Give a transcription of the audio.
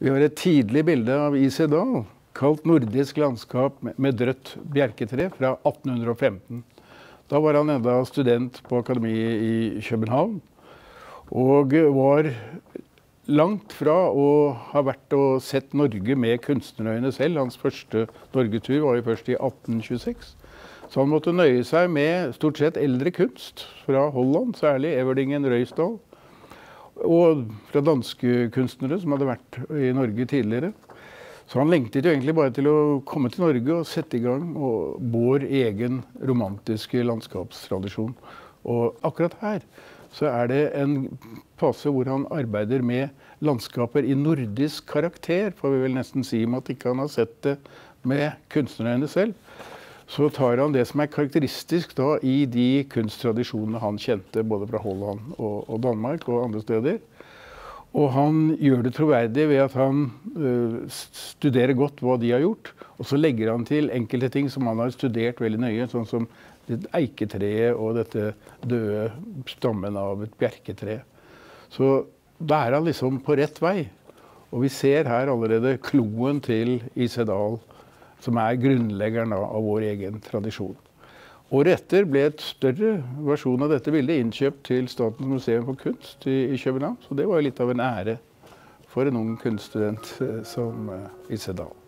Vi har et tidlig bilde av I.C. Dahl, kalt Nordisk landskap med drøtt bjerketre fra 1815. Da var han enda student på akademiet i København, og var langt fra å ha vært og sett Norge med kunstnerøyne selv. Hans første Norgetur var jo først i 1826. Så han måtte nøye seg med stort sett eldre kunst, fra Holland særlig, Everdingen, Røysdahl, og fra danske kunstnere som hadde vært i Norge tidligere. Så han lengtet jo egentlig bare til å komme til Norge og sette i gang vår egen romantiske landskapstradisjon. Og akkurat her så er det en fase hvor han arbeider med landskaper i nordisk karakter, får vi vel nesten si, om at ikke han har sett det med kunstnerøyne selv. Så tar han det som er karakteristisk da i de kunsttradisjonene han kjente, både fra Holland og Danmark og andre steder. Og han gjør det troverdig ved at han studerer godt hva de har gjort, og så legger han til enkelte ting som han har studert veldig nøye, sånn som eiketreet og dette døde stammen av et bjerketre. Så da er han liksom på rett vei. Og vi ser her allerede kloen til I.C. Dahl, som er grunnleggeren av vår egen tradisjon. Året etter ble et større versjon av dette bildet innkjøpt til Statens museum for kunst i København. Så det var litt av en ære for en ung kunststudent som I.C. Dahl.